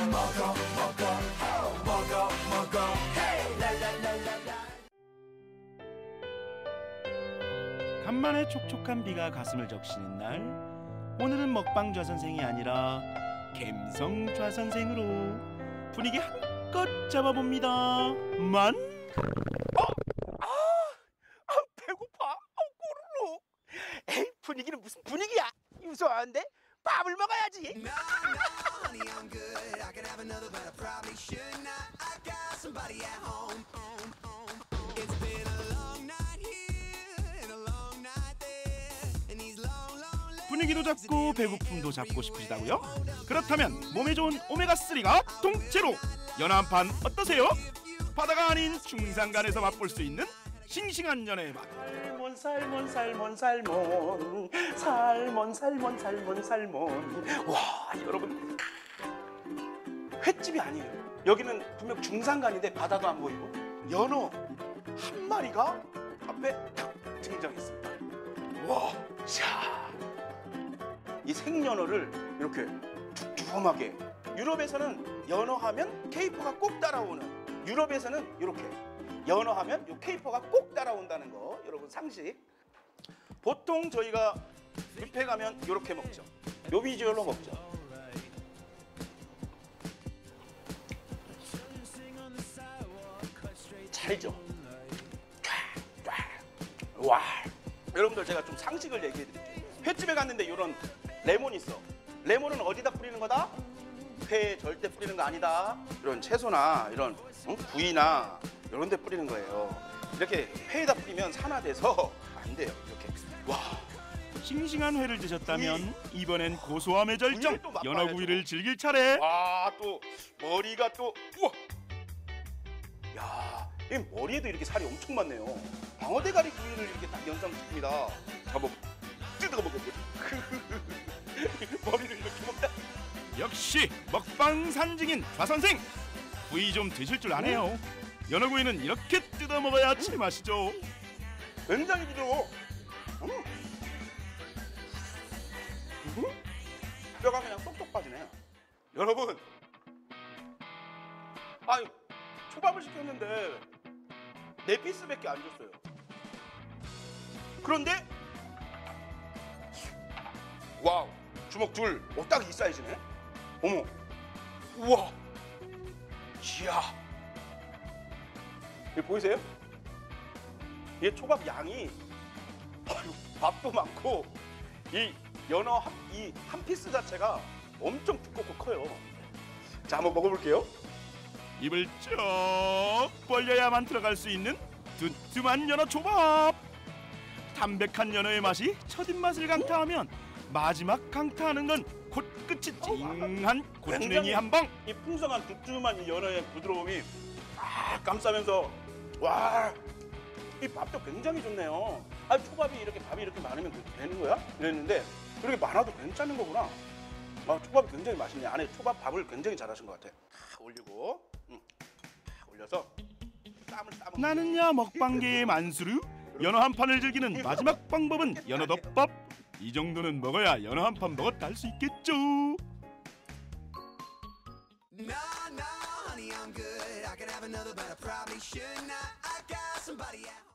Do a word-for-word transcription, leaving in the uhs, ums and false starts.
먹어 먹어 먹어 먹어 헤이 랄랄랄랄라. 간만에 촉촉한 비가 가슴을 적시는 날, 오늘은 먹방 좌선생이 아니라 갬성 좌선생으로 분위기 한껏 잡아봅니다만 어? 아, 아 배고파. 아, 꼬르르. 에이, 분위기는 무슨 분위기야? 유서한데 밥을 먹어야지. 분위기도 잡고 배고픔도 잡고 싶으시다고요? 그렇다면 몸에 좋은 오메가삼가 통째로 연어 한 판 어떠세요? 바다가 아닌 중산간에서 맛볼 수 있는 싱싱한 연어의 맛. 살몬 살몬 살몬 살몬 살몬 살몬 살몬 살몬. 와, 여러분, 횟집이 아니에요. 여기는 분명 중산간인데 바다도 안 보이고 연어 한 마리가 앞에 탁 등장했습니다. 와, 자, 이 생연어를 이렇게 두툼하게. 유럽에서는 연어하면 케이퍼가 꼭 따라오는, 유럽에서는 이렇게 연어하면 요 케이퍼가 꼭 따라온다는 거, 여러분 상식. 보통 저희가 뷔페 가면 이렇게 먹죠. 요 비주얼로 먹죠. 찰죠. 와, 여러분들 제가 좀 상식을 얘기해 드릴게요. 횟집에 갔는데 이런 레몬 있어. 레몬은 어디다 뿌리는 거다? 회에 절대 뿌리는 거 아니다. 이런 채소나 이런 응? 구이나 이런 데 뿌리는 거예요. 이렇게 회에다 뿌리면 산화돼서 안 돼요. 이렇게. 와, 싱싱한 회를 드셨다면 이번엔 고소함의 절정 구이를 또 맛봐야죠. 연어구이를 즐길 차례. 와, 또 머리가 또 우와. 야, 이 머리에도 이렇게 살이 엄청 많네요. 방어대가리 구이를 이렇게 딱 연상시킵니다. 잡아 뜯어 먹어보지. 머리를 이렇게 먹다. 역시 먹방 산증인 좌선생, 구이 좀 드실 줄 아네요. 연어구이는 이렇게 뜯어 먹어야 제맛이죠. 굉장히 부드러워. 음. 음. 뼈가 그냥 쏙쏙 빠지네. 여러분, 아니 초밥을 시켰는데 네 피스밖에 안 줬어요. 그런데 와우, 주먹 둘, 어, 딱 이 사이즈네. 어머, 우와, 이야, 이거 보이세요? 이 초밥 양이, 아유, 밥도 많고 이 연어 한, 이 한 피스 자체가 엄청 두껍고 커요. 자, 한번 먹어볼게요. 입을 쭉 벌려야만 들어갈 수 있는 두툼한 연어 초밥. 담백한 연어의 맛이 첫 입맛을 강타하면 마지막 강타하는 건 곧 끝이 찡한 고추냉이 한 방. 이 풍성한 두툼한 이 연어의 부드러움이 아, 감싸면서 와, 이 밥도 굉장히 좋네요. 아, 초밥이 이렇게 밥이 이렇게 많으면 되는 거야? 이랬는데 이렇게 많아도 괜찮은 거구나. 아, 초밥이 굉장히 맛있네. 안에 초밥 밥을 굉장히 잘하신 것 같아. 다 올리고, 음, 다 올려서 땀을 땀을. 나는야 먹방계의 만수르. 연어 한 판을 즐기는 마지막 방법은 연어덮밥. 이 정도는 먹어야 연어 한 판 먹었다 할 수 있겠죠. No, no, honey, I'm good. I could have another, but I probably should not. I got somebody at home.